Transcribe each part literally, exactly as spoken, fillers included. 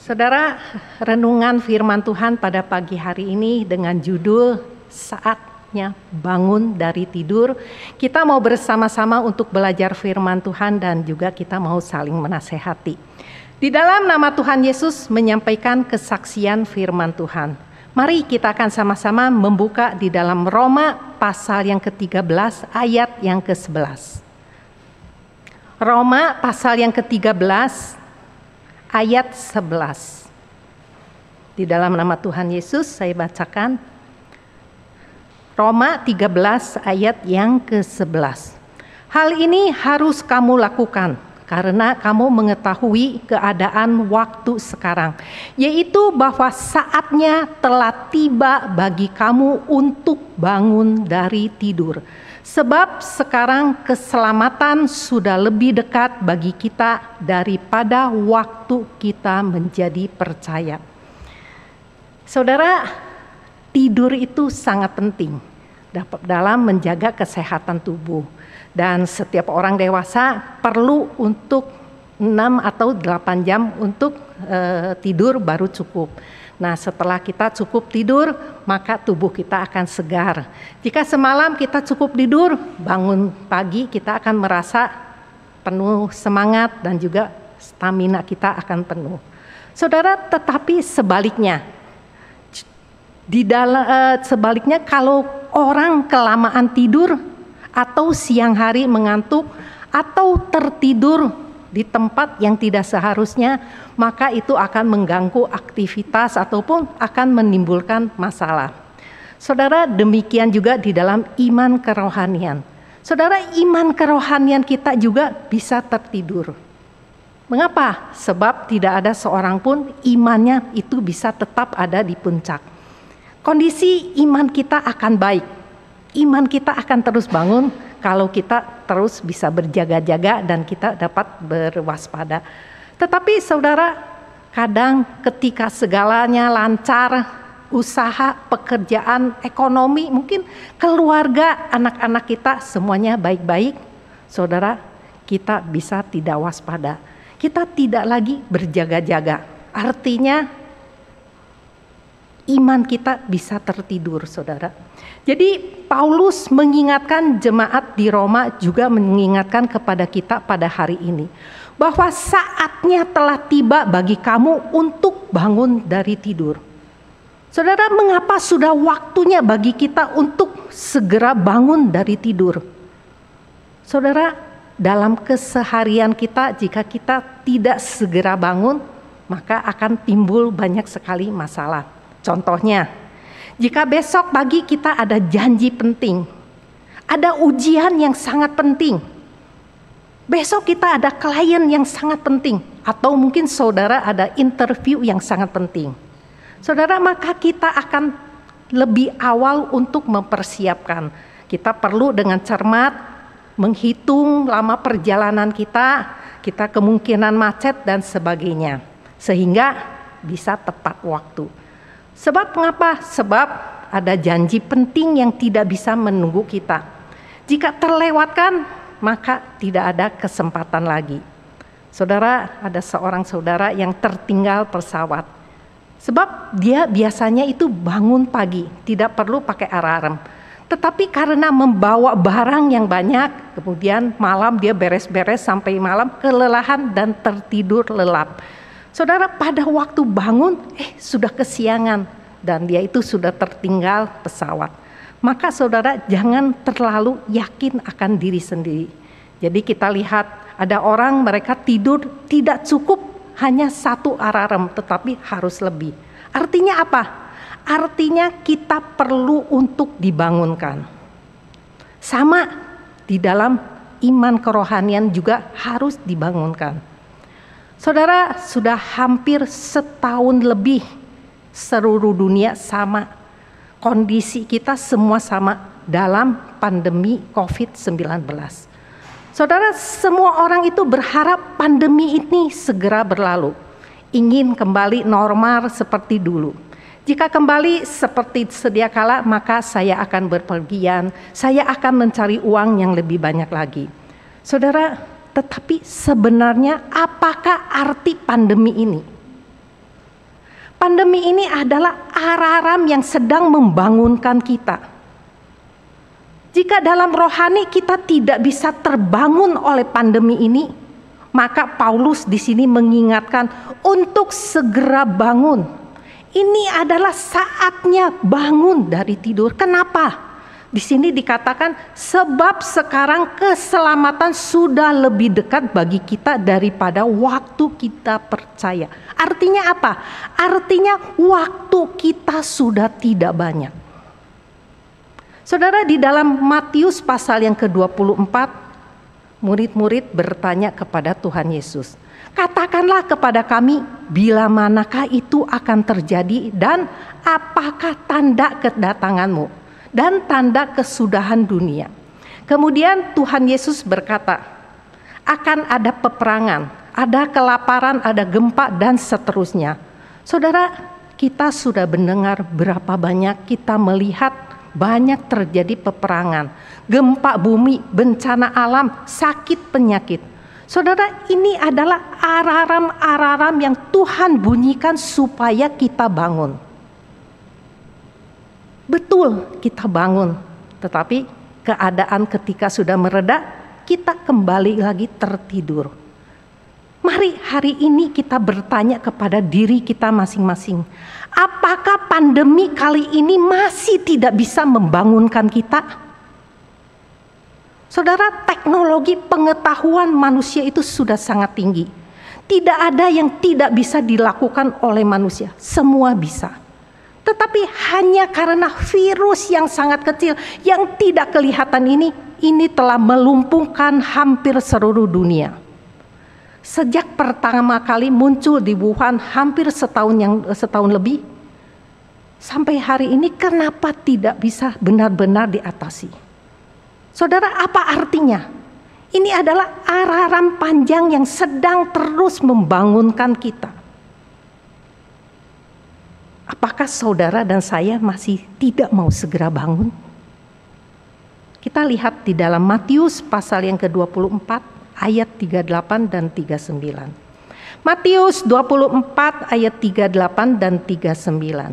Saudara, renungan firman Tuhan pada pagi hari ini dengan judul Saatnya Bangun dari Tidur. Kita mau bersama-sama untuk belajar firman Tuhan dan juga kita mau saling menasehati. Di dalam nama Tuhan Yesus menyampaikan kesaksian firman Tuhan. Mari kita akan sama-sama membuka di dalam Roma pasal yang ketiga belas ayat yang kesebelas. Roma pasal yang ketiga belas ayat sebelas. Di dalam nama Tuhan Yesus saya bacakan Roma tiga belas ayat yang kesebelas. Hal ini harus kamu lakukan karena kamu mengetahui keadaan waktu sekarang, yaitu bahwa saatnya telah tiba bagi kamu untuk bangun dari tidur. Sebab sekarang keselamatan sudah lebih dekat bagi kita daripada waktu kita menjadi percaya. Saudara, tidur itu sangat penting dalam menjaga kesehatan tubuh. Dan setiap orang dewasa perlu untuk enam atau delapan jam untuk e, tidur baru cukup. Nah, setelah kita cukup tidur, maka tubuh kita akan segar. Jika semalam kita cukup tidur, bangun pagi kita akan merasa penuh semangat dan juga stamina kita akan penuh. Saudara, tetapi sebaliknya, di dalam e, sebaliknya kalau orang kelamaan tidur atau siang hari mengantuk atau tertidur di tempat yang tidak seharusnya, maka itu akan mengganggu aktivitas ataupun akan menimbulkan masalah. Saudara, demikian juga di dalam iman kerohanian. Saudara, iman kerohanian kita juga bisa tertidur. Mengapa? Sebab tidak ada seorang pun imannya itu bisa tetap ada di puncak. Kondisi iman kita akan baik. Iman kita akan terus bangun kalau kita terus bisa berjaga-jaga dan kita dapat berwaspada. Tetapi saudara, kadang ketika segalanya lancar, usaha, pekerjaan, ekonomi, mungkin keluarga, anak-anak kita semuanya baik-baik, saudara, kita bisa tidak waspada. Kita tidak lagi berjaga-jaga. Artinya iman kita bisa tertidur, saudara. Jadi Paulus mengingatkan jemaat di Roma juga mengingatkan kepada kita pada hari ini bahwa saatnya telah tiba bagi kamu untuk bangun dari tidur. Saudara, mengapa sudah waktunya bagi kita untuk segera bangun dari tidur? Saudara, dalam keseharian kita jika kita tidak segera bangun, maka akan timbul banyak sekali masalah. Contohnya, jika besok pagi kita ada janji penting, ada ujian yang sangat penting, besok kita ada klien yang sangat penting, atau mungkin saudara ada interview yang sangat penting. Saudara, maka kita akan lebih awal untuk mempersiapkan. Kita perlu dengan cermat menghitung lama perjalanan kita, kita kemungkinan macet dan sebagainya, sehingga bisa tepat waktu. Sebab mengapa? Sebab ada janji penting yang tidak bisa menunggu kita. Jika terlewatkan, maka tidak ada kesempatan lagi. Saudara, ada seorang saudara yang tertinggal pesawat. Sebab dia biasanya itu bangun pagi, tidak perlu pakai alarm. Tetapi karena membawa barang yang banyak, kemudian malam dia beres-beres sampai malam kelelahan dan tertidur lelap. Saudara, pada waktu bangun, eh sudah kesiangan dan dia itu sudah tertinggal pesawat. Maka saudara jangan terlalu yakin akan diri sendiri. Jadi kita lihat ada orang mereka tidur tidak cukup hanya satu alarm tetapi harus lebih. Artinya apa? Artinya kita perlu untuk dibangunkan. Sama di dalam iman kerohanian juga harus dibangunkan. Saudara, sudah hampir setahun lebih seluruh dunia sama. Kondisi kita semua sama dalam pandemi covid sembilan belas. Saudara, semua orang itu berharap pandemi ini segera berlalu. Ingin kembali normal seperti dulu. Jika kembali seperti sedia kala, maka saya akan berpergian. Saya akan mencari uang yang lebih banyak lagi. Saudara, tetapi sebenarnya apakah arti pandemi ini? Pandemi ini adalah alarm yang sedang membangunkan kita. Jika dalam rohani kita tidak bisa terbangun oleh pandemi ini, maka Paulus di sini mengingatkan untuk segera bangun. Ini adalah saatnya bangun dari tidur. Kenapa? Di sini dikatakan sebab sekarang keselamatan sudah lebih dekat bagi kita daripada waktu kita percaya. Artinya apa? Artinya waktu kita sudah tidak banyak. Saudara, di dalam Matius pasal yang ke dua puluh empat, murid-murid bertanya kepada Tuhan Yesus, katakanlah kepada kami bila manakah itu akan terjadi dan apakah tanda kedatanganmu dan tanda kesudahan dunia. Kemudian Tuhan Yesus berkata, akan ada peperangan, ada kelaparan, ada gempa dan seterusnya. Saudara, kita sudah mendengar berapa banyak kita melihat banyak terjadi peperangan, gempa bumi, bencana alam, sakit penyakit. Saudara, ini adalah alarm-alarm yang Tuhan bunyikan supaya kita bangun. Betul, kita bangun, tetapi keadaan ketika sudah mereda, kita kembali lagi tertidur. Mari hari ini kita bertanya kepada diri kita masing-masing, apakah pandemi kali ini masih tidak bisa membangunkan kita? Saudara, teknologi pengetahuan manusia itu sudah sangat tinggi. Tidak ada yang tidak bisa dilakukan oleh manusia, semua bisa. Tetapi hanya karena virus yang sangat kecil yang tidak kelihatan ini, ini telah melumpuhkan hampir seluruh dunia. Sejak pertama kali muncul di Wuhan hampir setahun yang setahun lebih, sampai hari ini kenapa tidak bisa benar-benar diatasi? Saudara, apa artinya? Ini adalah alarm panjang yang sedang terus membangunkan kita. Apakah saudara dan saya masih tidak mau segera bangun? Kita lihat di dalam Matius pasal yang ke dua puluh empat ayat tiga puluh delapan dan tiga puluh sembilan. Matius dua puluh empat ayat tiga puluh delapan dan tiga puluh sembilan.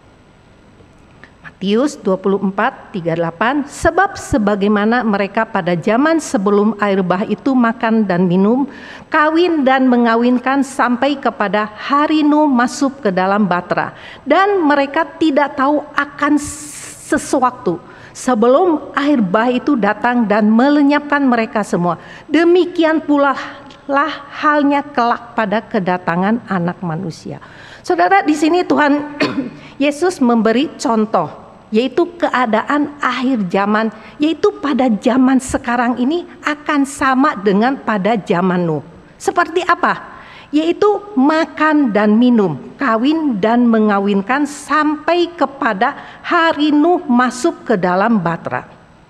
Matius dua puluh empat, tiga puluh delapan, sebab sebagaimana mereka pada zaman sebelum air bah itu makan dan minum, kawin dan mengawinkan sampai kepada hari Nuh masuk ke dalam batra. Dan mereka tidak tahu akan sesuatu sebelum air bah itu datang dan melenyapkan mereka semua. Demikian pula lah halnya kelak pada kedatangan anak manusia. Saudara, di sini Tuhan Yesus memberi contoh, yaitu keadaan akhir zaman, yaitu pada zaman sekarang ini akan sama dengan pada zaman Nuh. Seperti apa? Yaitu makan dan minum, kawin dan mengawinkan sampai kepada hari Nuh masuk ke dalam batra.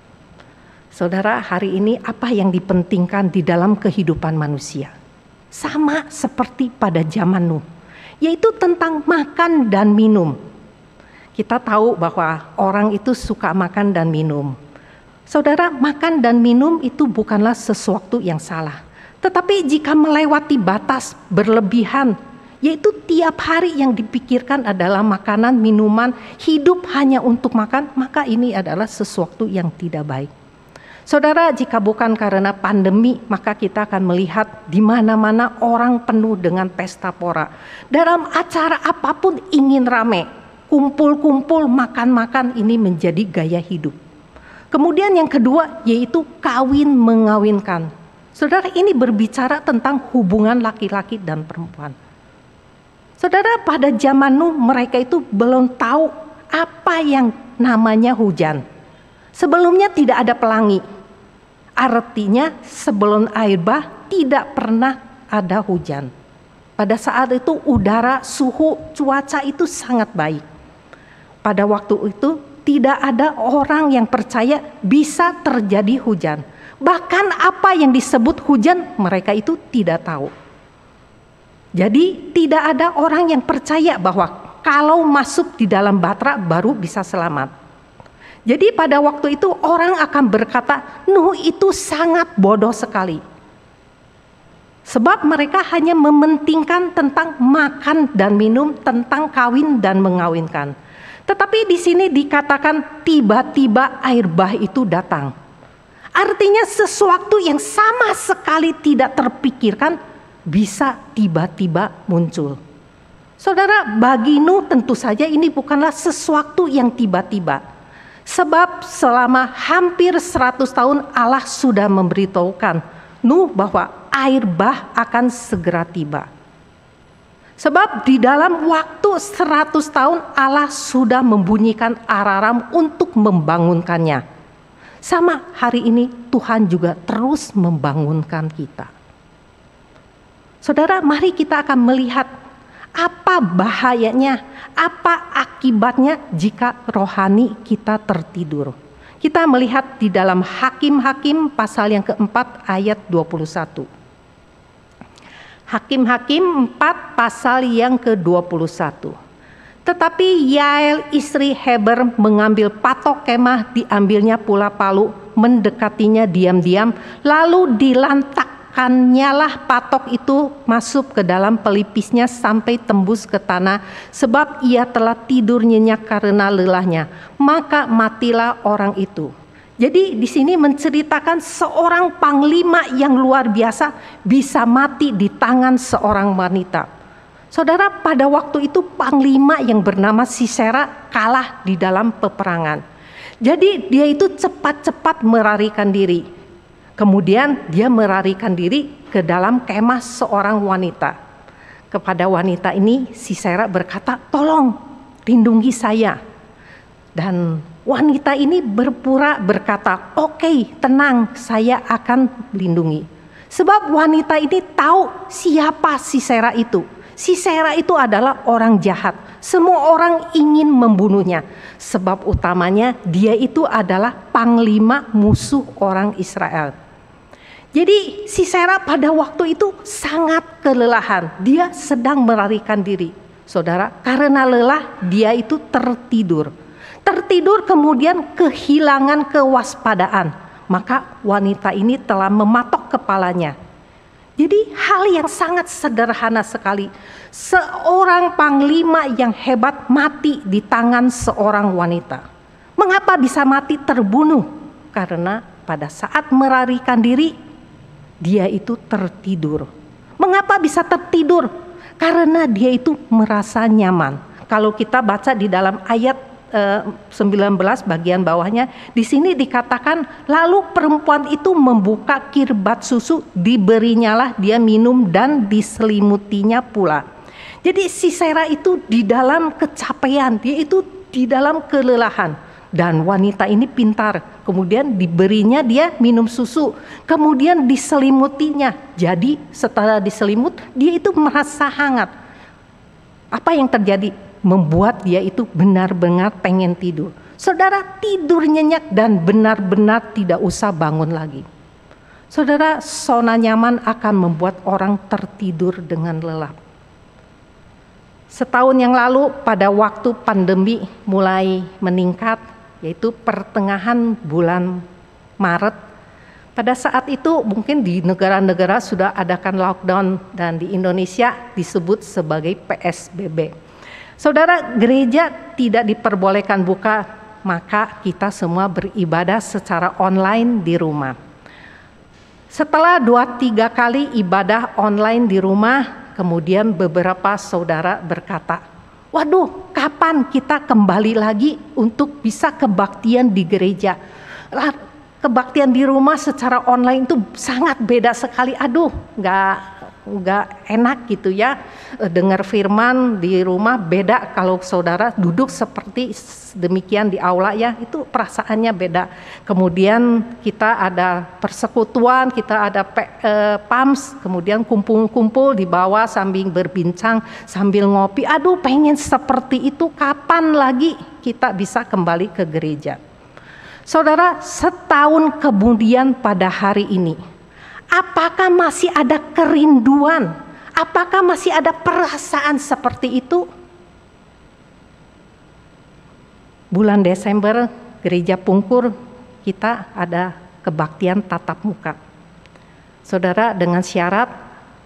Saudara, hari ini apa yang dipentingkan di dalam kehidupan manusia? Sama seperti pada zaman Nuh, yaitu tentang makan dan minum. Kita tahu bahwa orang itu suka makan dan minum. Saudara, makan dan minum itu bukanlah sesuatu yang salah. Tetapi jika melewati batas berlebihan, yaitu tiap hari yang dipikirkan adalah makanan, minuman, hidup hanya untuk makan, maka ini adalah sesuatu yang tidak baik. Saudara, jika bukan karena pandemi, maka kita akan melihat di mana-mana orang penuh dengan pesta pora. Dalam acara apapun ingin rame. Kumpul-kumpul, makan-makan, ini menjadi gaya hidup. Kemudian yang kedua yaitu kawin mengawinkan. Saudara, ini berbicara tentang hubungan laki-laki dan perempuan. Saudara, pada zaman Nuh mereka itu belum tahu apa yang namanya hujan. Sebelumnya tidak ada pelangi. Artinya sebelum air bah tidak pernah ada hujan. Pada saat itu udara, suhu, cuaca itu sangat baik. Pada waktu itu tidak ada orang yang percaya bisa terjadi hujan. Bahkan apa yang disebut hujan mereka itu tidak tahu. Jadi tidak ada orang yang percaya bahwa kalau masuk di dalam batra baru bisa selamat. Jadi pada waktu itu orang akan berkata, Nuh itu sangat bodoh sekali. Sebab mereka hanya mementingkan tentang makan dan minum, tentang kawin dan mengawinkan. Tetapi di sini dikatakan tiba-tiba air bah itu datang. Artinya sesuatu yang sama sekali tidak terpikirkan bisa tiba-tiba muncul. Saudara, bagi Nuh tentu saja ini bukanlah sesuatu yang tiba-tiba. Sebab selama hampir seratus tahun Allah sudah memberitahukan Nuh bahwa air bah akan segera tiba. Sebab di dalam waktu seratus tahun Allah sudah membunyikan alarm untuk membangunkannya. Sama hari ini Tuhan juga terus membangunkan kita. Saudara, mari kita akan melihat apa bahayanya, apa akibatnya jika rohani kita tertidur. Kita melihat di dalam Hakim-Hakim pasal yang keempat ayat dua puluh satu. Hakim-Hakim empat pasal yang ke dua puluh satu. Tetapi Yael istri Heber mengambil patok kemah, diambilnya pula palu, mendekatinya diam-diam, lalu dilantakkannyalah lah patok itu masuk ke dalam pelipisnya sampai tembus ke tanah, sebab ia telah tidur nyenyak karena lelahnya. Maka matilah orang itu. Jadi di sini menceritakan seorang panglima yang luar biasa bisa mati di tangan seorang wanita. Saudara, pada waktu itu panglima yang bernama Sisera kalah di dalam peperangan. Jadi dia itu cepat-cepat melarikan diri. Kemudian dia melarikan diri ke dalam kemah seorang wanita. Kepada wanita ini Sisera berkata, "Tolong lindungi saya." Dan wanita ini berpura berkata, "Oke, tenang, saya akan lindungi." Sebab wanita ini tahu siapa Sisera itu. Sisera itu adalah orang jahat. Semua orang ingin membunuhnya. Sebab utamanya dia itu adalah panglima musuh orang Israel. Jadi Sisera pada waktu itu sangat kelelahan. Dia sedang melarikan diri. Saudara, karena lelah dia itu tertidur. Tertidur kemudian kehilangan kewaspadaan. Maka wanita ini telah mematok kepalanya. Jadi hal yang sangat sederhana sekali. Seorang panglima yang hebat mati di tangan seorang wanita. Mengapa bisa mati terbunuh? Karena pada saat melarikan diri, dia itu tertidur. Mengapa bisa tertidur? Karena dia itu merasa nyaman. Kalau kita baca di dalam ayat sembilan belas bagian bawahnya, di sini dikatakan, lalu perempuan itu membuka kirbat susu, diberinyalah dia minum dan diselimutinya pula. Jadi Sisera itu di dalam kecapean, dia itu di dalam kelelahan. Dan wanita ini pintar, kemudian diberinya dia minum susu, kemudian diselimutinya. Jadi setelah diselimut, dia itu merasa hangat. Apa yang terjadi? Membuat dia itu benar-benar pengen tidur. Saudara, tidur nyenyak dan benar-benar tidak usah bangun lagi. Saudara, zona nyaman akan membuat orang tertidur dengan lelap. Setahun yang lalu pada waktu pandemi mulai meningkat, yaitu pertengahan bulan Maret. Pada saat itu mungkin di negara-negara sudah adakan lockdown dan di Indonesia disebut sebagai P S B B. Saudara, gereja tidak diperbolehkan buka, maka kita semua beribadah secara online di rumah. Setelah dua tiga kali ibadah online di rumah, kemudian beberapa saudara berkata, "Waduh, kapan kita kembali lagi untuk bisa kebaktian di gereja? Kebaktian di rumah secara online itu sangat beda sekali. Aduh, nggak nggak enak gitu ya, dengar firman di rumah beda kalau saudara duduk seperti demikian di aula ya, itu perasaannya beda. Kemudian kita ada persekutuan, kita ada P, eh, P A M S, kemudian kumpul-kumpul di bawah sambil berbincang, sambil ngopi. Aduh, pengen seperti itu, kapan lagi kita bisa kembali ke gereja?" Saudara, setahun kemudian pada hari ini, apakah masih ada kerinduan? Apakah masih ada perasaan seperti itu? Bulan Desember, gereja Pungkur kita ada kebaktian tatap muka. Saudara, dengan syarat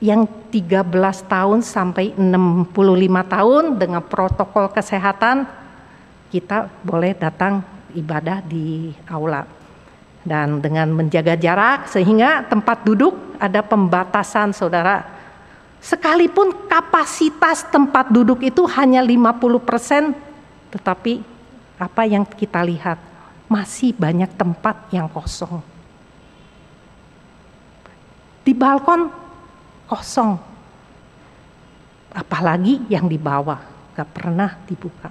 yang tiga belas tahun sampai enam puluh lima tahun dengan protokol kesehatan, kita boleh datang ibadah di aula. Dan dengan menjaga jarak sehingga tempat duduk ada pembatasan, saudara. Sekalipun kapasitas tempat duduk itu hanya lima puluh persen, tetapi apa yang kita lihat, masih banyak tempat yang kosong. Di balkon kosong, apalagi yang di bawah, gak pernah dibuka.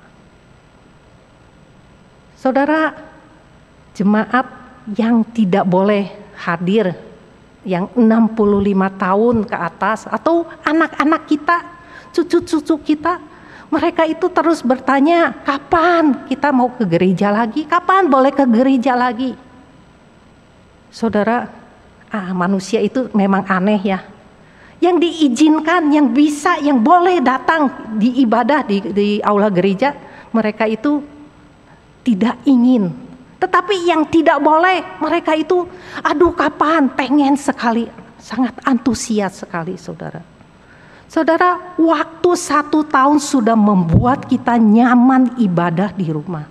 Saudara, jemaat yang tidak boleh hadir, yang enam puluh lima tahun ke atas, atau anak-anak kita, cucu-cucu kita, mereka itu terus bertanya, kapan kita mau ke gereja lagi? Kapan boleh ke gereja lagi? Saudara, ah, manusia itu memang aneh ya. Yang diizinkan, yang bisa, yang boleh datang di ibadah di, di aula gereja, mereka itu tidak ingin. Tetapi yang tidak boleh, mereka itu, aduh kapan, pengen sekali, sangat antusias sekali, saudara. Saudara, waktu satu tahun sudah membuat kita nyaman ibadah di rumah.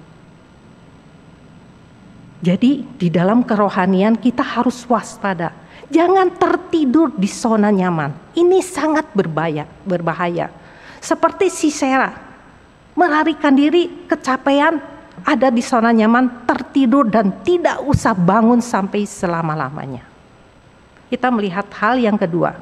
Jadi di dalam kerohanian kita harus waspada. Jangan tertidur di zona nyaman. Ini sangat berbahaya, berbahaya. Seperti Sisera, melarikan diri, kecapean, ada di zona nyaman, tertidur dan tidak usah bangun sampai selama-lamanya. Kita melihat hal yang kedua.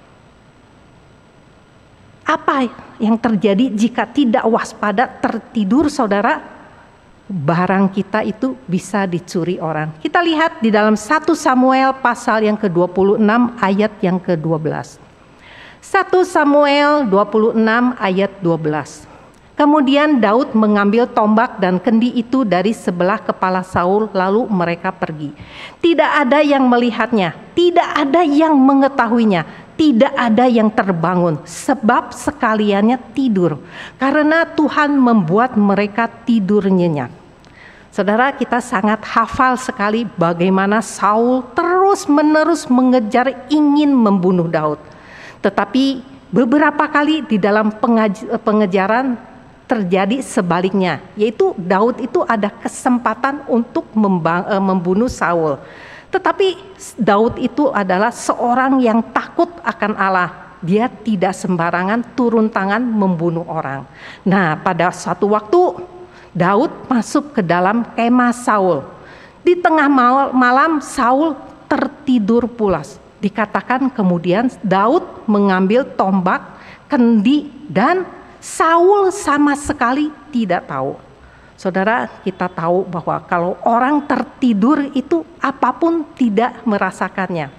Apa yang terjadi jika tidak waspada tertidur, saudara? Barang kita itu bisa dicuri orang. Kita lihat di dalam satu Samuel pasal yang ke dua puluh enam ayat yang ke dua belas. satu Samuel dua puluh enam ayat dua belas. Kemudian Daud mengambil tombak dan kendi itu dari sebelah kepala Saul, lalu mereka pergi. Tidak ada yang melihatnya, tidak ada yang mengetahuinya, tidak ada yang terbangun, sebab sekaliannya tidur, karena Tuhan membuat mereka tidur nyenyak. Saudara, kita sangat hafal sekali bagaimana Saul terus-menerus mengejar ingin membunuh Daud. Tetapi beberapa kali di dalam pengejaran terjadi sebaliknya, yaitu Daud itu ada kesempatan untuk membunuh Saul. Tetapi Daud itu adalah seorang yang takut akan Allah. Dia tidak sembarangan turun tangan membunuh orang. Nah, pada suatu waktu Daud masuk ke dalam kemah Saul. Di tengah malam Saul tertidur pulas. Dikatakan kemudian Daud mengambil tombak, kendi, dan Saul sama sekali tidak tahu. Saudara, kita tahu bahwa kalau orang tertidur itu apapun tidak merasakannya.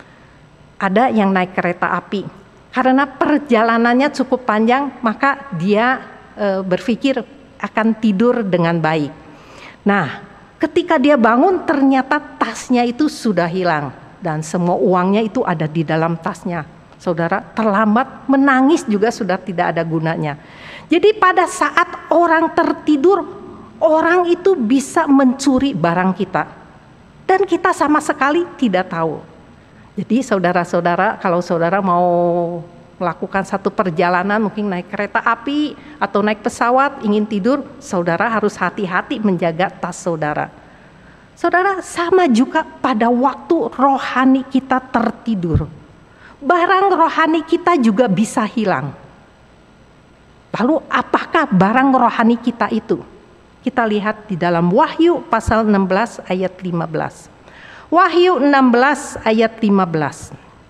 Ada yang naik kereta api, karena perjalanannya cukup panjang, maka dia e, berpikir akan tidur dengan baik. Nah, ketika dia bangun ternyata tasnya itu sudah hilang dan semua uangnya itu ada di dalam tasnya. Saudara, terlambat, menangis juga sudah tidak ada gunanya. Jadi pada saat orang tertidur, orang itu bisa mencuri barang kita dan kita sama sekali tidak tahu. Jadi saudara-saudara, kalau saudara mau melakukan satu perjalanan, mungkin naik kereta api atau naik pesawat, ingin tidur, saudara harus hati-hati menjaga tas saudara. Saudara, sama juga pada waktu rohani kita tertidur, barang rohani kita juga bisa hilang. Lalu apakah barang rohani kita itu? Kita lihat di dalam Wahyu pasal enam belas ayat lima belas. Wahyu enam belas ayat lima belas.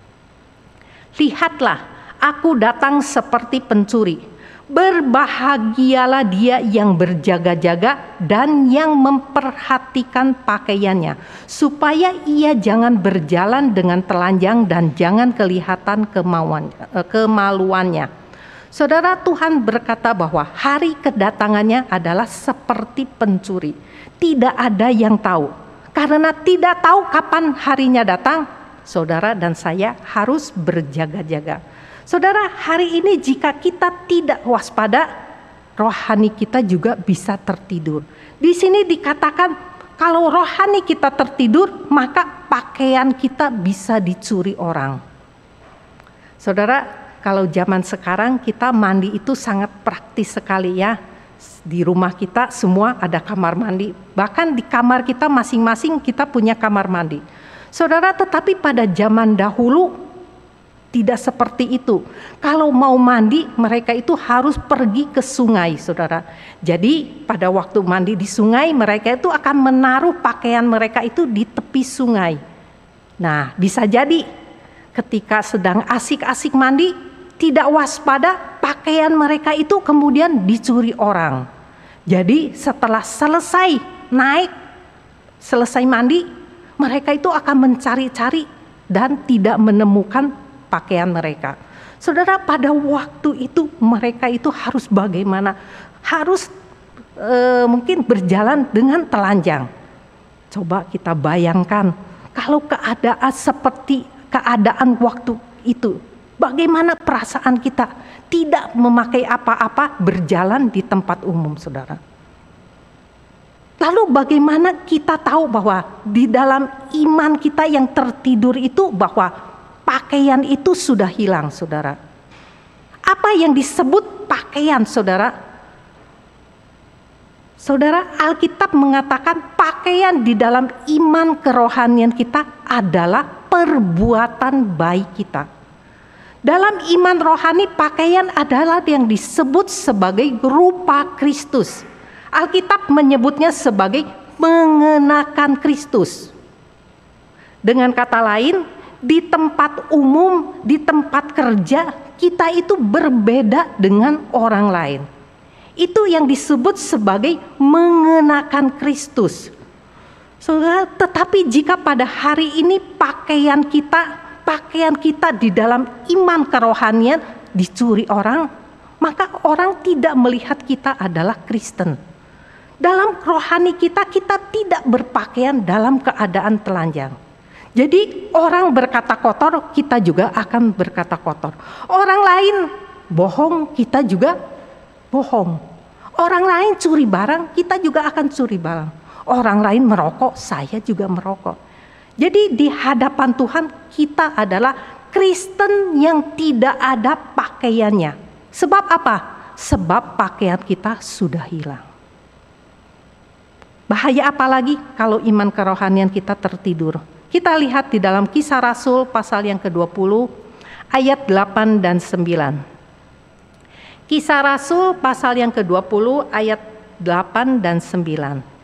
Lihatlah, aku datang seperti pencuri. Berbahagialah dia yang berjaga-jaga dan yang memperhatikan pakaiannya, supaya ia jangan berjalan dengan telanjang dan jangan kelihatan kemauan, kemaluannya. Saudara, Tuhan berkata bahwa hari kedatangannya adalah seperti pencuri. Tidak ada yang tahu. Karena tidak tahu kapan harinya datang, saudara dan saya harus berjaga-jaga. Saudara, hari ini jika kita tidak waspada, rohani kita juga bisa tertidur. Di sini dikatakan kalau rohani kita tertidur, maka pakaian kita bisa dicuri orang. Saudara, kalau zaman sekarang kita mandi itu sangat praktis sekali ya. Di rumah kita semua ada kamar mandi. Bahkan di kamar kita masing-masing kita punya kamar mandi. Saudara, tetapi pada zaman dahulu tidak seperti itu. Kalau mau mandi, mereka itu harus pergi ke sungai, saudara. Jadi pada waktu mandi di sungai, mereka itu akan menaruh pakaian mereka itu di tepi sungai. Nah, bisa jadi ketika sedang asik-asik mandi, tidak waspada, pakaian mereka itu kemudian dicuri orang. Jadi setelah selesai naik, selesai mandi, mereka itu akan mencari-cari dan tidak menemukan pakaian mereka. Saudara, pada waktu itu mereka itu harus bagaimana? Harus e, mungkin berjalan dengan telanjang. Coba kita bayangkan kalau keadaan seperti keadaan waktu itu, bagaimana perasaan kita? Tidak memakai apa-apa, berjalan di tempat umum, saudara. Lalu bagaimana kita tahu bahwa di dalam iman kita yang tertidur itu bahwa pakaian itu sudah hilang, saudara? Apa yang disebut pakaian, saudara? Saudara, Alkitab mengatakan pakaian di dalam iman kerohanian kita adalah perbuatan baik kita. Dalam iman rohani, pakaian adalah yang disebut sebagai rupa Kristus. Alkitab menyebutnya sebagai mengenakan Kristus. Dengan kata lain, di tempat umum, di tempat kerja, kita itu berbeda dengan orang lain. Itu yang disebut sebagai mengenakan Kristus. Saudara, tetapi jika pada hari ini pakaian kita pakaian kita di dalam iman kerohanian dicuri orang, maka orang tidak melihat kita adalah Kristen. Dalam rohani kita, kita tidak berpakaian dalam keadaan telanjang. Jadi orang berkata kotor, kita juga akan berkata kotor. Orang lain bohong, kita juga bohong. Orang lain curi barang, kita juga akan curi barang. Orang lain merokok, saya juga merokok. Jadi di hadapan Tuhan kita adalah Kristen yang tidak ada pakaiannya. Sebab apa? Sebab pakaian kita sudah hilang. Bahaya apa lagi kalau iman kerohanian kita tertidur? Kita lihat di dalam Kisah Rasul pasal yang kedua puluh ayat delapan dan sembilan. Kisah Rasul pasal yang kedua puluh ayat delapan dan sembilan.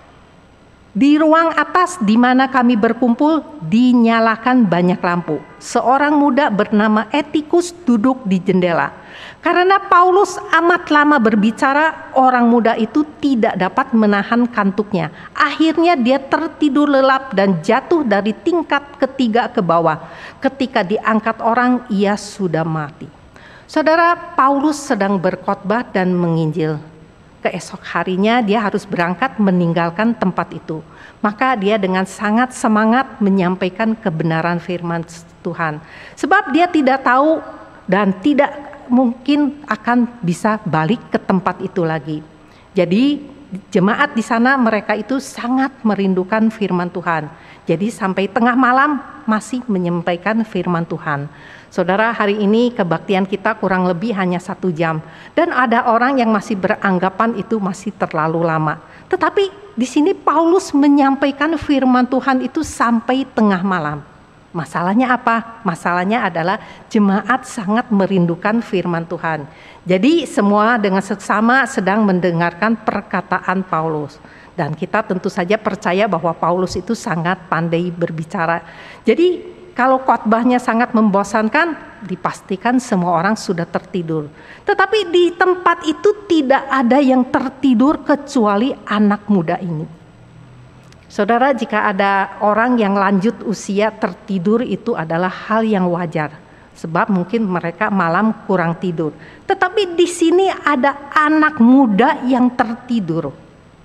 Di ruang atas di mana kami berkumpul dinyalakan banyak lampu. Seorang muda bernama Etikus duduk di jendela. Karena Paulus amat lama berbicara, orang muda itu tidak dapat menahan kantuknya. Akhirnya dia tertidur lelap dan jatuh dari tingkat ketiga ke bawah. Ketika diangkat orang, ia sudah mati. Saudara, Paulus sedang berkhotbah dan menginjil. Keesok harinya dia harus berangkat meninggalkan tempat itu. Maka dia dengan sangat semangat menyampaikan kebenaran firman Tuhan. Sebab dia tidak tahu dan tidak mungkin akan bisa balik ke tempat itu lagi. Jadi jemaat di sana mereka itu sangat merindukan firman Tuhan. Jadi sampai tengah malam masih menyampaikan firman Tuhan. Saudara, hari ini kebaktian kita kurang lebih hanya satu jam. Dan ada orang yang masih beranggapan itu masih terlalu lama. Tetapi di sini Paulus menyampaikan firman Tuhan itu sampai tengah malam. Masalahnya apa? Masalahnya adalah jemaat sangat merindukan firman Tuhan. Jadi semua dengan seksama sedang mendengarkan perkataan Paulus. Dan kita tentu saja percaya bahwa Paulus itu sangat pandai berbicara. Jadi kalau khotbahnya sangat membosankan, dipastikan semua orang sudah tertidur. Tetapi di tempat itu tidak ada yang tertidur kecuali anak muda ini. Saudara, jika ada orang yang lanjut usia tertidur itu adalah hal yang wajar. Sebab mungkin mereka malam kurang tidur. Tetapi di sini ada anak muda yang tertidur.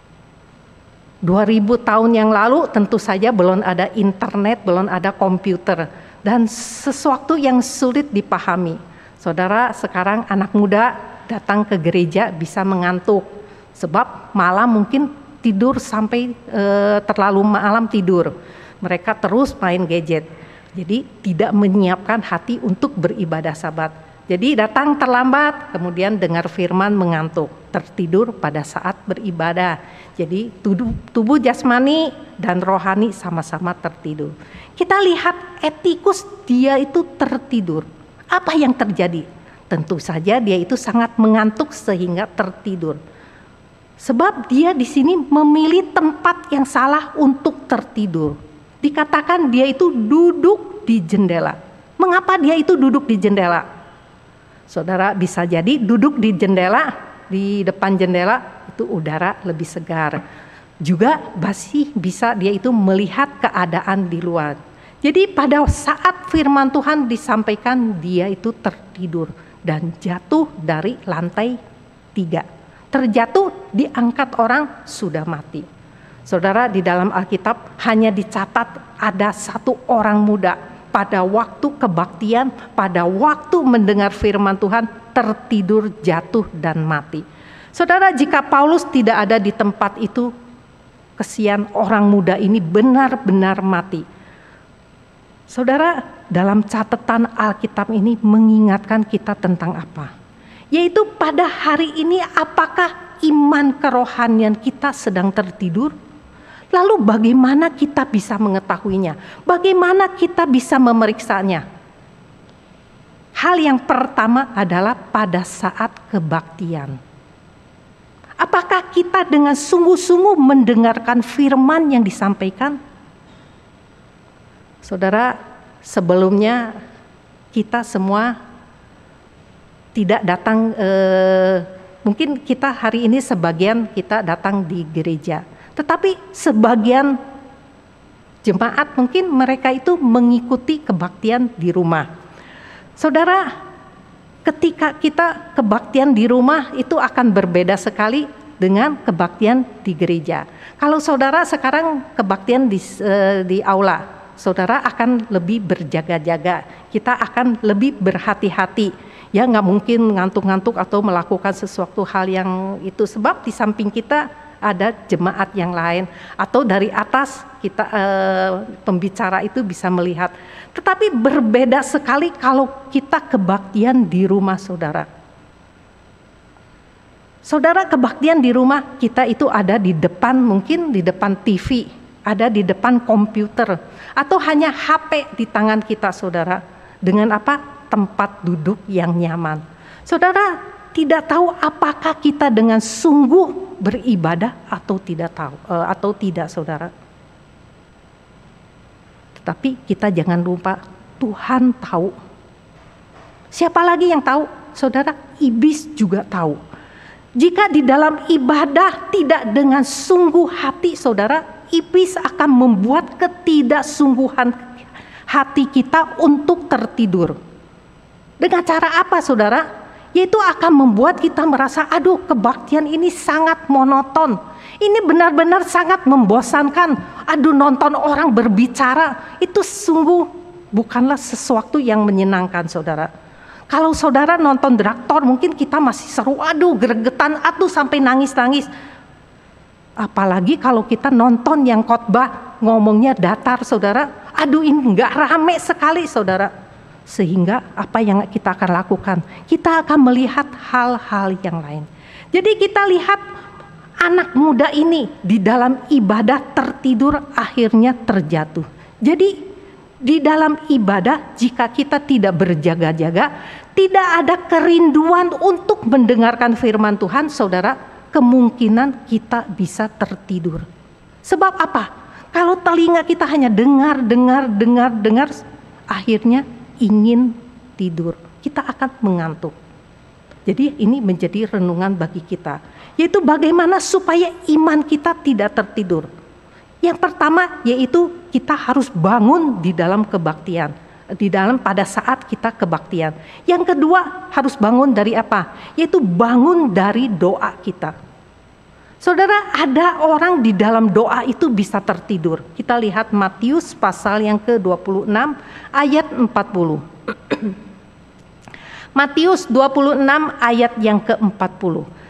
dua ribu tahun yang lalu tentu saja belum ada internet, belum ada komputer. Dan sesuatu yang sulit dipahami. Saudara, sekarang anak muda datang ke gereja bisa mengantuk. Sebab malam mungkin tidur sampai e, terlalu malam tidur. Mereka terus main gadget. Jadi tidak menyiapkan hati untuk beribadah Sabat. Jadi datang terlambat, kemudian dengar firman mengantuk, tertidur pada saat beribadah. Jadi tubuh, tubuh jasmani dan rohani sama-sama tertidur. Kita lihat Etikus, dia itu tertidur. Apa yang terjadi? Tentu saja dia itu sangat mengantuk sehingga tertidur. Sebab dia di sini memilih tempat yang salah untuk tertidur. Dikatakan dia itu duduk di jendela. Mengapa dia itu duduk di jendela? Saudara, bisa jadi duduk di jendela, di depan jendela itu udara lebih segar. Juga masih bisa dia itu melihat keadaan di luar. Jadi pada saat firman Tuhan disampaikan, dia itu tertidur dan jatuh dari lantai tiga. Terjatuh, diangkat orang, sudah mati. Saudara, di dalam Alkitab hanya dicatat ada satu orang muda pada waktu kebaktian, pada waktu mendengar firman Tuhan, tertidur, jatuh dan mati. Saudara, jika Paulus tidak ada di tempat itu, kesian orang muda ini benar-benar mati. Saudara, dalam catatan Alkitab ini mengingatkan kita tentang apa? Yaitu pada hari ini apakah iman kerohanian kita sedang tertidur? Lalu bagaimana kita bisa mengetahuinya? Bagaimana kita bisa memeriksanya? Hal yang pertama adalah pada saat kebaktian. Apakah kita dengan sungguh-sungguh mendengarkan firman yang disampaikan? Saudara, sebelumnya kita semua tidak datang, eh, mungkin kita hari ini sebagian kita datang di gereja. Tetapi sebagian jemaat mungkin mereka itu mengikuti kebaktian di rumah. Saudara, ketika kita kebaktian di rumah itu akan berbeda sekali dengan kebaktian di gereja. Kalau saudara sekarang kebaktian di, di aula, saudara akan lebih berjaga-jaga. Kita akan lebih berhati-hati. Ya, nggak mungkin ngantuk-ngantuk atau melakukan sesuatu hal yang itu, sebab di samping kita ada jemaat yang lain, atau dari atas kita eh, pembicara itu bisa melihat. Tetapi berbeda sekali kalau kita kebaktian di rumah saudara. Saudara, kebaktian di rumah kita itu ada di depan, mungkin di depan T V, ada di depan komputer, atau hanya H P di tangan kita saudara. Dengan apa? Tempat duduk yang nyaman. Saudara, tidak tahu apakah kita dengan sungguh beribadah atau tidak tahu uh, atau tidak saudara. Tetapi kita jangan lupa Tuhan tahu. Siapa lagi yang tahu? Saudara, iblis juga tahu. Jika di dalam ibadah tidak dengan sungguh hati saudara, iblis akan membuat ketidaksungguhan hati kita untuk tertidur. Dengan cara apa saudara? Yaitu akan membuat kita merasa, aduh kebaktian ini sangat monoton. Ini benar-benar sangat membosankan. Aduh nonton orang berbicara, itu sungguh bukanlah sesuatu yang menyenangkan saudara. Kalau saudara nonton draktor mungkin kita masih seru, aduh gregetan, aduh sampai nangis-nangis. Apalagi kalau kita nonton yang khotbah ngomongnya datar saudara, aduh ini nggak rame sekali saudara. Sehingga apa yang kita akan lakukan? Kita akan melihat hal-hal yang lain. Jadi kita lihat anak muda ini di dalam ibadah tertidur, akhirnya terjatuh. Jadi di dalam ibadah jika kita tidak berjaga-jaga, tidak ada kerinduan untuk mendengarkan firman Tuhan, saudara, kemungkinan kita bisa tertidur. Sebab apa? Kalau telinga kita hanya dengar, dengar, dengar, dengar, akhirnya ingin tidur, kita akan mengantuk. Jadi ini menjadi renungan bagi kita, yaitu bagaimana supaya iman kita tidak tertidur. Yang pertama yaitu kita harus bangun di dalam kebaktian, di dalam pada saat kita kebaktian. Yang kedua harus bangun dari apa? Yaitu bangun dari doa kita. Saudara, ada orang di dalam doa itu bisa tertidur. Kita lihat Matius pasal yang ke dua puluh enam ayat empat puluh. Matius dua puluh enam ayat yang ke empat puluh.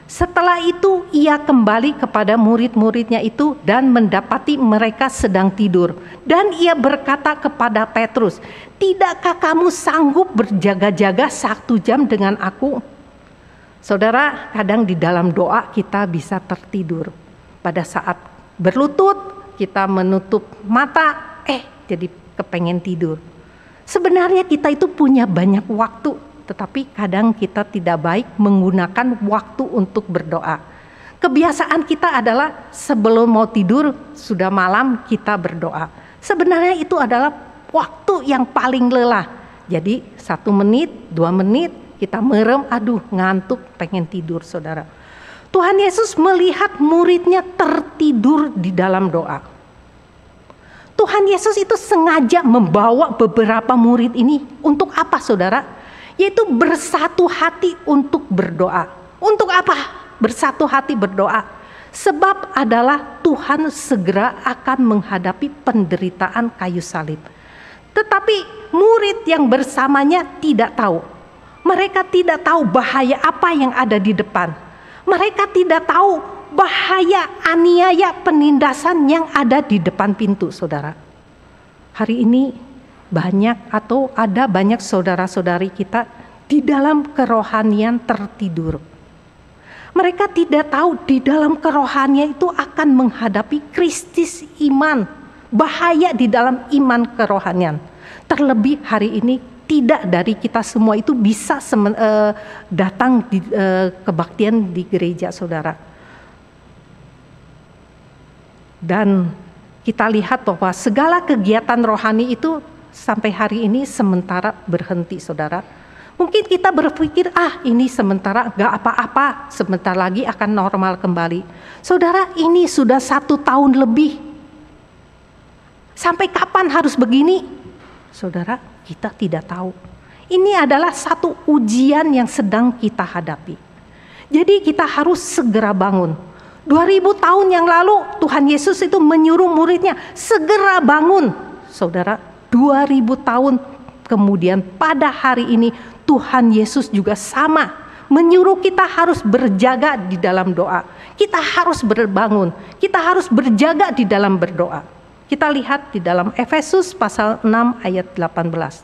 Setelah itu ia kembali kepada murid-muridnya itu dan mendapati mereka sedang tidur. Dan ia berkata kepada Petrus, "Tidakkah kamu sanggup berjaga-jaga satu jam dengan aku?" Saudara, kadang di dalam doa kita bisa tertidur. Pada saat berlutut, kita menutup mata, eh jadi kepengen tidur. Sebenarnya kita itu punya banyak waktu, tetapi kadang kita tidak baik menggunakan waktu untuk berdoa. Kebiasaan kita adalah sebelum mau tidur, sudah malam kita berdoa. Sebenarnya itu adalah waktu yang paling lelah. Jadi satu menit, dua menit, kita merem, aduh ngantuk, pengen tidur saudara. Tuhan Yesus melihat muridnya tertidur di dalam doa. Tuhan Yesus itu sengaja membawa beberapa murid ini untuk apa saudara? Yaitu bersatu hati untuk berdoa. Untuk apa bersatu hati berdoa? Sebab adalah Tuhan segera akan menghadapi penderitaan kayu salib. Tetapi murid yang bersamanya tidak tahu. Mereka tidak tahu bahaya apa yang ada di depan. Mereka tidak tahu bahaya aniaya penindasan yang ada di depan pintu saudara. Hari ini banyak atau ada banyak saudara-saudari kita di dalam kerohanian tertidur. Mereka tidak tahu di dalam kerohanian itu akan menghadapi krisis iman, bahaya di dalam iman kerohanian. Terlebih hari ini tidak dari kita semua itu bisa semen, uh, datang di uh, kebaktian di gereja saudara. Dan kita lihat bahwa segala kegiatan rohani itu sampai hari ini sementara berhenti saudara. Mungkin kita berpikir, ah ini sementara gak apa-apa, sebentar lagi akan normal kembali. Saudara, ini sudah satu tahun lebih. Sampai kapan harus begini? Saudara, kita tidak tahu. Ini adalah satu ujian yang sedang kita hadapi. Jadi kita harus segera bangun. dua ribu tahun yang lalu Tuhan Yesus itu menyuruh muridnya segera bangun. Saudara, dua ribu tahun kemudian pada hari ini Tuhan Yesus juga sama menyuruh kita harus berjaga di dalam doa. Kita harus berbangun, kita harus berjaga di dalam berdoa. Kita lihat di dalam Efesus pasal enam ayat delapan belas.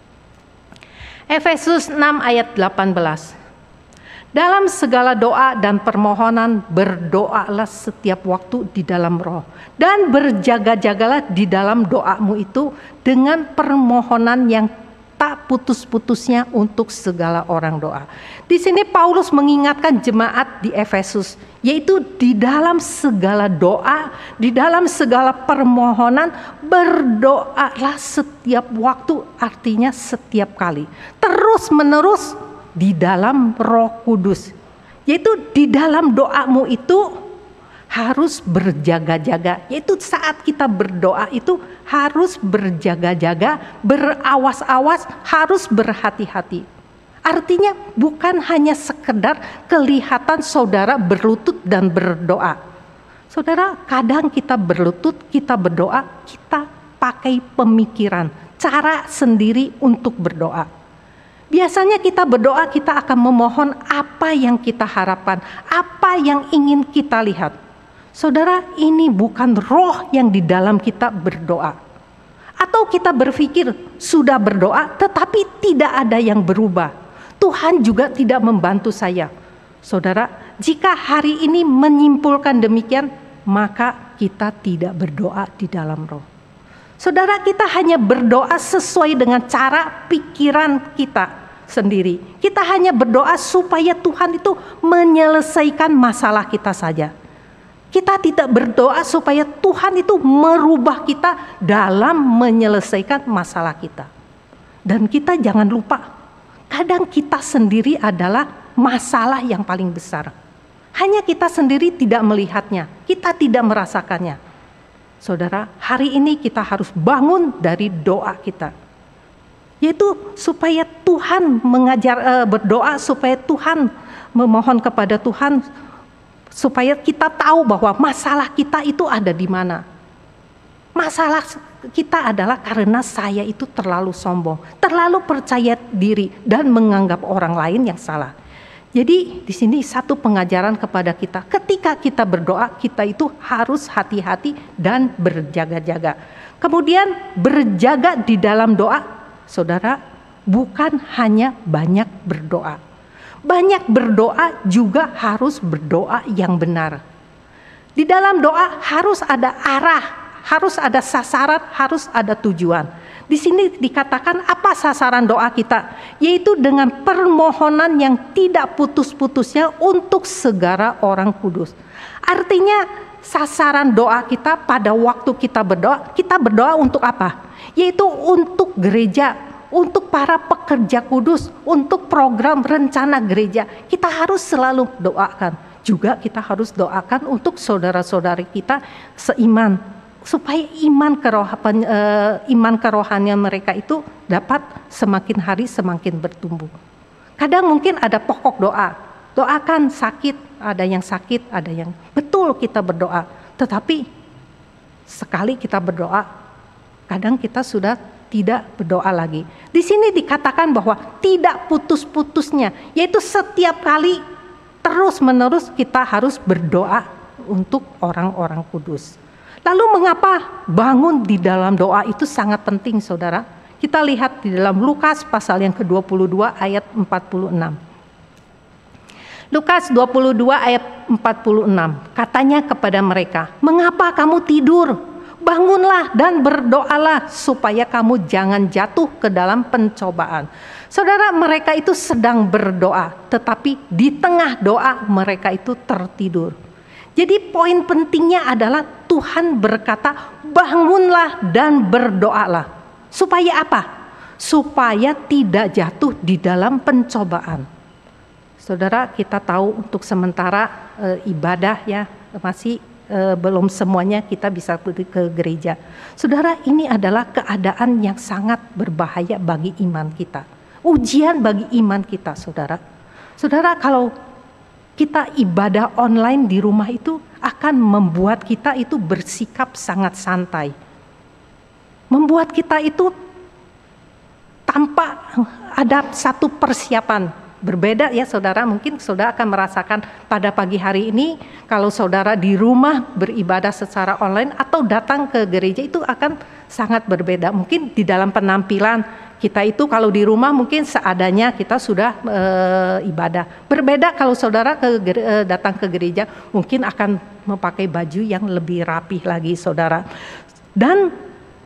Efesus enam ayat delapan belas. Dalam segala doa dan permohonan berdoalah setiap waktu di dalam roh. Dan berjaga-jagalah di dalam doamu itu dengan permohonan yang tak putus-putusnya untuk segala orang doa. Di sini Paulus mengingatkan jemaat di Efesus, yaitu di dalam segala doa, di dalam segala permohonan berdoalah setiap waktu, artinya setiap kali. Terus menerus di dalam Roh Kudus, yaitu di dalam doamu itu harus berjaga-jaga, yaitu saat kita berdoa itu harus berjaga-jaga, berawas-awas, harus berhati-hati. Artinya bukan hanya sekedar kelihatan saudara berlutut dan berdoa. Saudara, kadang kita berlutut, kita berdoa, kita pakai pemikiran, cara sendiri untuk berdoa. Biasanya kita berdoa, kita akan memohon apa yang kita harapkan, apa yang ingin kita lihat. Saudara, ini bukan roh yang di dalam kita berdoa. Atau kita berpikir sudah berdoa tetapi tidak ada yang berubah. Tuhan juga tidak membantu saya. Saudara, jika hari ini menyimpulkan demikian, maka kita tidak berdoa di dalam roh. Saudara, kita hanya berdoa sesuai dengan cara pikiran kita sendiri. Kita hanya berdoa supaya Tuhan itu menyelesaikan masalah kita saja. Kita tidak berdoa supaya Tuhan itu merubah kita dalam menyelesaikan masalah kita. Dan kita jangan lupa, kadang kita sendiri adalah masalah yang paling besar. Hanya kita sendiri tidak melihatnya, kita tidak merasakannya. Saudara, hari ini kita harus bangun dari doa kita. Yaitu supaya Tuhan mengajar uh, berdoa, supaya Tuhan memohon kepada Tuhan, supaya kita tahu bahwa masalah kita itu ada di mana. Masalah kita adalah karena saya itu terlalu sombong, terlalu percaya diri dan menganggap orang lain yang salah. Jadi di sini satu pengajaran kepada kita, ketika kita berdoa, kita itu harus hati-hati dan berjaga-jaga. Kemudian berjaga di dalam doa, saudara, bukan hanya banyak berdoa. Banyak berdoa juga harus berdoa yang benar. Di dalam doa harus ada arah, harus ada sasaran, harus ada tujuan. Di sini dikatakan apa sasaran doa kita? Yaitu dengan permohonan yang tidak putus-putusnya untuk segala orang kudus. Artinya sasaran doa kita pada waktu kita berdoa, kita berdoa untuk apa? Yaitu untuk gereja, untuk para pekerja kudus, untuk program rencana gereja. Kita harus selalu doakan. Juga kita harus doakan untuk saudara-saudari kita seiman, supaya iman kerohanian, iman kerohanian mereka itu dapat semakin hari semakin bertumbuh. Kadang mungkin ada pokok doa, doakan sakit, ada yang sakit, ada yang betul kita berdoa. Tetapi sekali kita berdoa, kadang kita sudah tidak berdoa lagi. Di sini dikatakan bahwa tidak putus-putusnya, yaitu setiap kali terus-menerus kita harus berdoa untuk orang-orang kudus. Lalu mengapa bangun di dalam doa itu sangat penting, saudara? Kita lihat di dalam Lukas pasal yang ke dua puluh dua ayat empat puluh enam. Lukas dua puluh dua ayat empat puluh enam, katanya kepada mereka, "Mengapa kamu tidur? Bangunlah dan berdoalah supaya kamu jangan jatuh ke dalam pencobaan." Saudara, mereka itu sedang berdoa, tetapi di tengah doa mereka itu tertidur. Jadi poin pentingnya adalah Tuhan berkata, bangunlah dan berdoalah. Supaya apa? Supaya tidak jatuh di dalam pencobaan. Saudara, kita tahu untuk sementara e, ibadah ya masih e, belum semuanya kita bisa pergi ke gereja. Saudara, ini adalah keadaan yang sangat berbahaya bagi iman kita. Ujian bagi iman kita, saudara. Saudara, kalau kita ibadah online di rumah itu akan membuat kita itu bersikap sangat santai. Membuat kita itu tanpa ada satu persiapan. Berbeda ya saudara, mungkin saudara akan merasakan pada pagi hari ini kalau saudara di rumah beribadah secara online atau datang ke gereja itu akan sangat berbeda. Mungkin di dalam penampilan kita itu kalau di rumah mungkin seadanya kita sudah e, ibadah. Berbeda kalau saudara ke, e, datang ke gereja mungkin akan memakai baju yang lebih rapih lagi saudara. Dan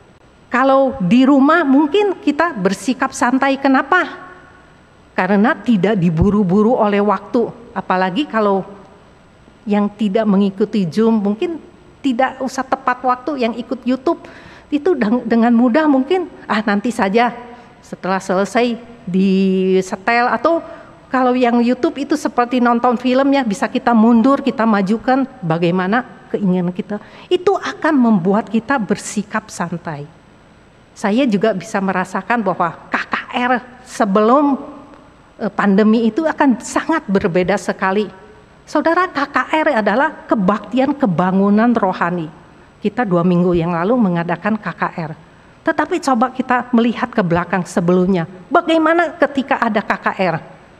kalau di rumah mungkin kita bersikap santai. Kenapa? Karena tidak diburu-buru oleh waktu. Apalagi kalau yang tidak mengikuti Zoom mungkin tidak usah tepat waktu, yang ikut YouTube itu dengan mudah mungkin ah nanti saja setelah selesai di setel, atau kalau yang YouTube itu seperti nonton film ya, bisa kita mundur, kita majukan bagaimana keinginan kita. Itu akan membuat kita bersikap santai. Saya juga bisa merasakan bahwa K K R sebelum pandemi itu akan sangat berbeda sekali. Saudara, K K R adalah kebaktian kebangunan rohani. Kita dua minggu yang lalu mengadakan K K R. Tetapi coba kita melihat ke belakang sebelumnya. Bagaimana ketika ada K K R?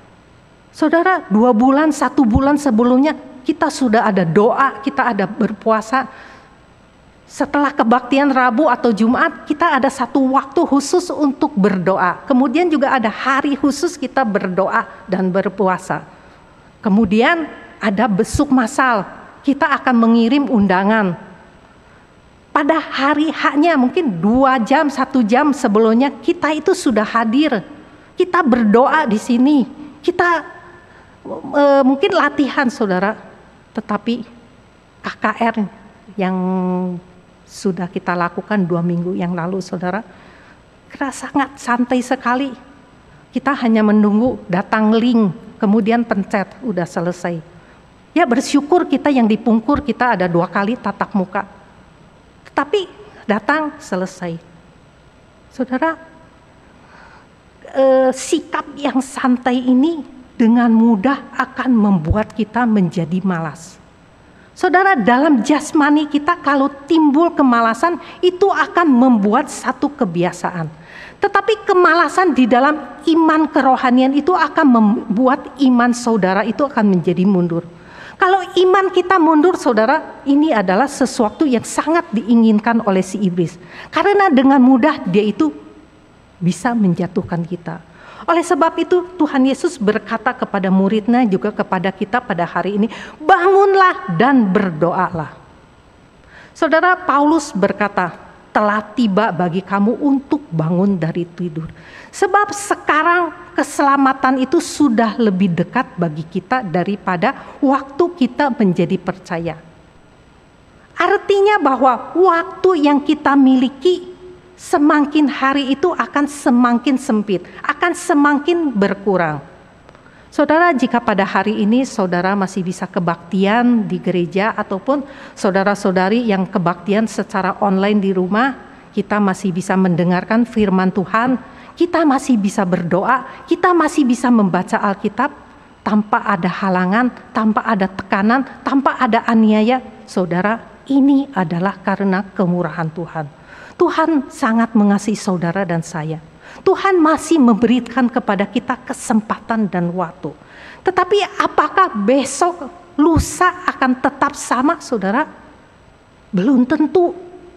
Saudara, dua bulan, satu bulan sebelumnya kita sudah ada doa, kita ada berpuasa. Setelah kebaktian Rabu atau Jumat, kita ada satu waktu khusus untuk berdoa. Kemudian juga ada hari khusus kita berdoa dan berpuasa. Kemudian ada besuk masal, kita akan mengirim undangan. Pada hari haknya mungkin dua jam, satu jam sebelumnya kita itu sudah hadir. Kita berdoa di sini. Kita e, mungkin latihan saudara. Tetapi K K R yang sudah kita lakukan dua minggu yang lalu saudara, kira sangat santai sekali. Kita hanya menunggu datang link, kemudian pencet, udah selesai. Ya bersyukur kita yang dipungkur, kita ada dua kali tatap muka. Tetapi datang selesai. Saudara, eh, sikap yang santai ini dengan mudah akan membuat kita menjadi malas. Saudara, dalam jasmani kita kalau timbul kemalasan itu akan membuat satu kebiasaan. Tetapi kemalasan di dalam iman kerohanian itu akan membuat iman saudara itu akan menjadi mundur. Kalau iman kita mundur, saudara, ini adalah sesuatu yang sangat diinginkan oleh si iblis. Karena dengan mudah dia itu bisa menjatuhkan kita. Oleh sebab itu Tuhan Yesus berkata kepada muridnya juga kepada kita pada hari ini, bangunlah dan berdoalah. Saudara, Paulus berkata, telah tiba bagi kamu untuk bangun dari tidur. Sebab sekarang keselamatan itu sudah lebih dekat bagi kita daripada waktu kita menjadi percaya. Artinya bahwa waktu yang kita miliki semakin hari itu akan semakin sempit, akan semakin berkurang. Saudara, jika pada hari ini saudara masih bisa kebaktian di gereja ataupun saudara-saudari yang kebaktian secara online di rumah, kita masih bisa mendengarkan firman Tuhan, kita masih bisa berdoa, kita masih bisa membaca Alkitab tanpa ada halangan, tanpa ada tekanan, tanpa ada aniaya. Saudara, ini adalah karena kemurahan Tuhan. Tuhan sangat mengasihi saudara dan saya. Tuhan masih memberikan kepada kita kesempatan dan waktu. Tetapi apakah besok, lusa akan tetap sama, saudara? Belum tentu.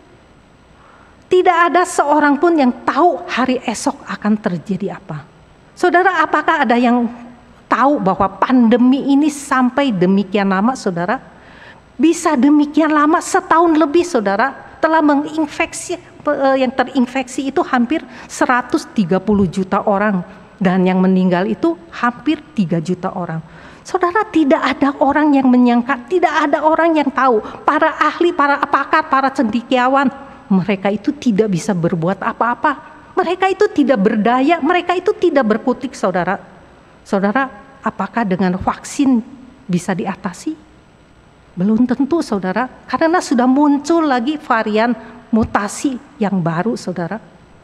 Tidak ada seorang pun yang tahu hari esok akan terjadi apa. Saudara, apakah ada yang tahu bahwa pandemi ini sampai demikian lama, saudara? Bisa demikian lama, setahun lebih, saudara, telah menginfeksi. Yang terinfeksi itu hampir seratus tiga puluh juta orang, dan yang meninggal itu hampir tiga juta orang. Saudara, tidak ada orang yang menyangka, tidak ada orang yang tahu. Para ahli, para pakar, para cendekiawan, mereka itu tidak bisa berbuat apa-apa. Mereka itu tidak berdaya, mereka itu tidak berkutik, saudara. Saudara, apakah dengan vaksin bisa diatasi? Belum tentu, saudara, karena sudah muncul lagi varian mutasi yang baru, saudara.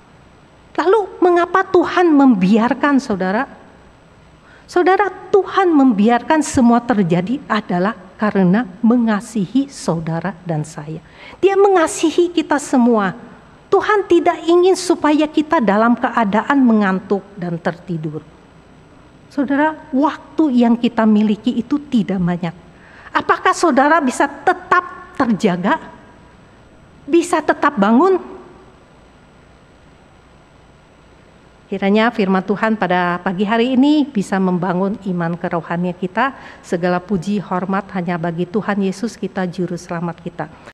Lalu mengapa Tuhan membiarkan, saudara? Saudara, Tuhan membiarkan semua terjadi adalah karena mengasihi saudara dan saya. Dia mengasihi kita semua. Tuhan tidak ingin supaya kita dalam keadaan mengantuk dan tertidur. Saudara, waktu yang kita miliki itu tidak banyak. Apakah saudara bisa tetap terjaga? Bisa tetap bangun? Kiranya firman Tuhan pada pagi hari ini bisa membangun iman kerohanian kita. Segala puji hormat hanya bagi Tuhan Yesus kita, Juru Selamat kita.